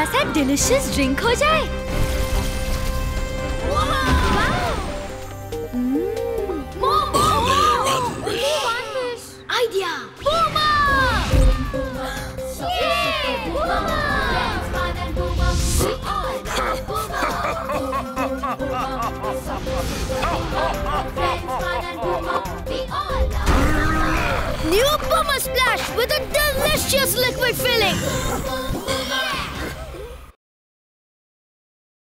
थोड़ा सा delicious drink हो जाए। Idea. New Puma Splash with a delicious liquid filling.